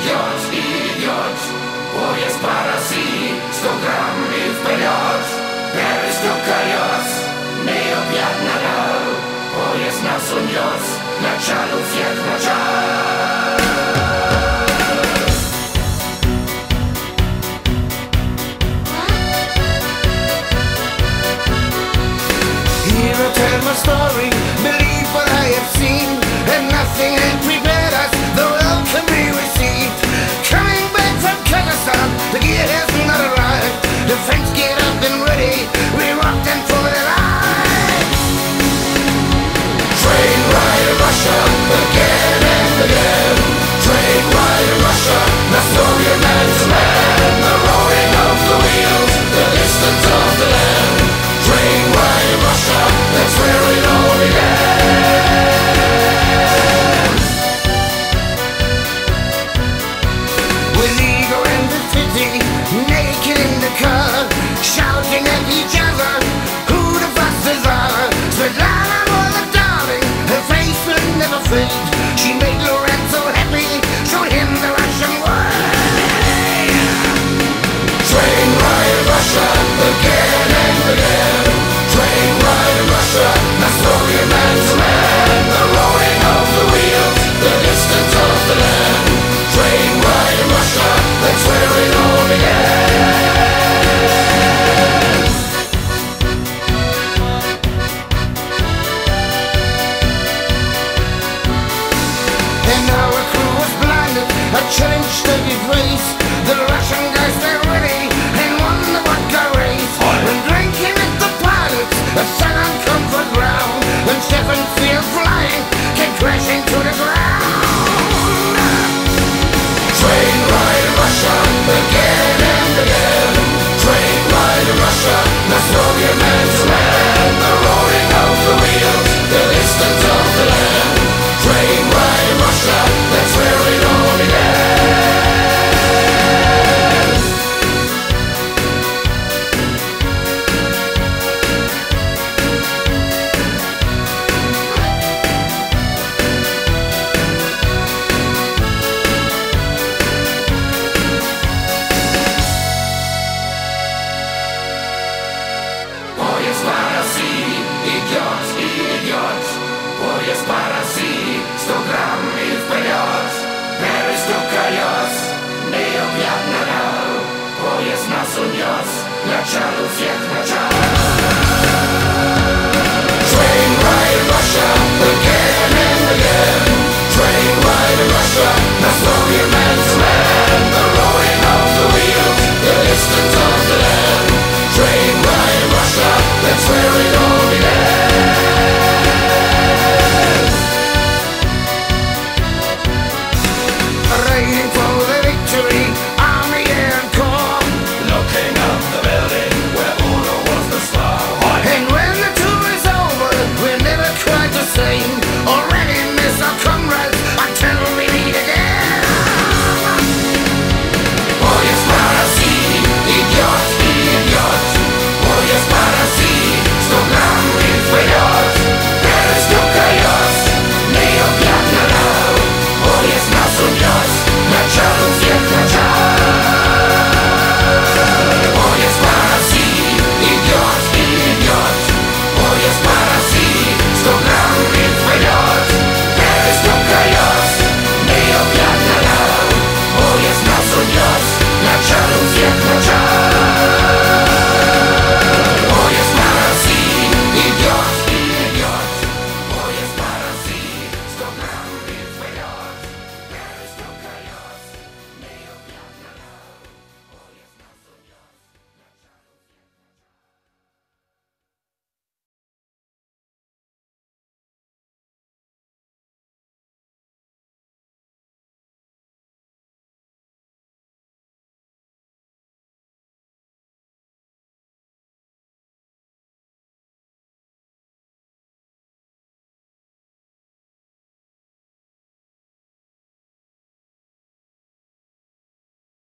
идет, поезд по России, 100 грамм и вперед. Перестук колес, необъятно дал, поезд нас унес, к началу всех начал. Here I tell my story, believe what I have seen, and nothing had prepared us, the world can be received. Coming back from Kazakhstan, the gear has not arrived. The French get up and ready, we rock them for their lives. Train ride Russia, again and again. Train ride Russia, the story of man to man. The roaring of the wheels, the distance of the land. Train ride Russia, that's where it all began. With ego and the city, naked in the car, shouting at each other, who the fastest are. Svetlana was a darling, her face will never fade. She made Lorenzo happy, showed him the Russian way. Train ride Russia, again and again. Train ride Russia, the story of man to man. The roaring of the wheels, the distance of the land. Train ride Russia, that's where it all began. And our crew was blinded, a challenge steady race. The Russian guys were ready and won the vodka race. When drinking at the pilots, a silent comfort ground. When Stefan Field flying came crashing to the ground. Train ride Russia, again and again. Train ride Russia, the story of man to man. The roaring of the wheels, the distance of the land. Train ride Russia, that's where it all began. Поезд по России идет, поезд по России, 100 грамм и вперед. Перестук колес, необъятно дал, поезд нас унес, к началу всех начал.